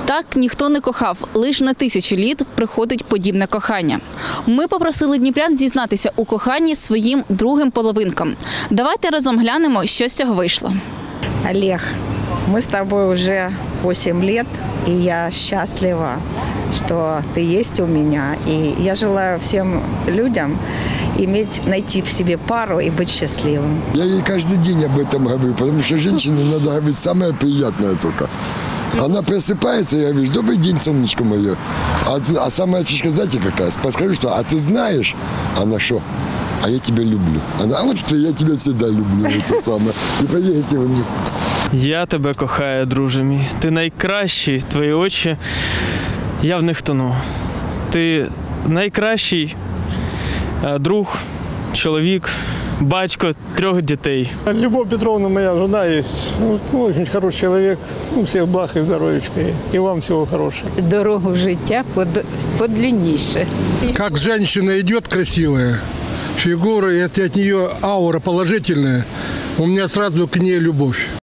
Так ніхто не кохав, лише на тисячі літ приходить подібне кохання. Ми попросили дніпрян дізнатися у коханні своїм другим половинкам. Давайте разом глянемо, що з цього вийшло. Олег, мы с тобой уже 8 лет, и я счастлива, что ты есть у меня. И я желаю всем людям найти в себе пару и быть счастливым. Я ей каждый день об этом говорю, потому что женщине надо говорить самое приятное только. Она просыпается, я говорю: добрый день, солнышко мое. А самая фишка, знаете, какая? Подскажу, что: а ты знаешь? Она что? А я тебя люблю. Она: а вот я тебя всегда люблю. Это самое. И поверьте мне. Я тебе кохаю, друже мій. Ти найкращий, твої очі, я в них тону. Ти найкращий друг, чоловік, батько 3 дітей. Любовь Петровна, моя жена, есть. Очень хороший человек. Всех благ и здоровечка. И вам всего хорошего. Дорогу життя подлинніше. Как женщина идет красивая, фигура, и от нее аура положительная, у меня сразу к ней любовь.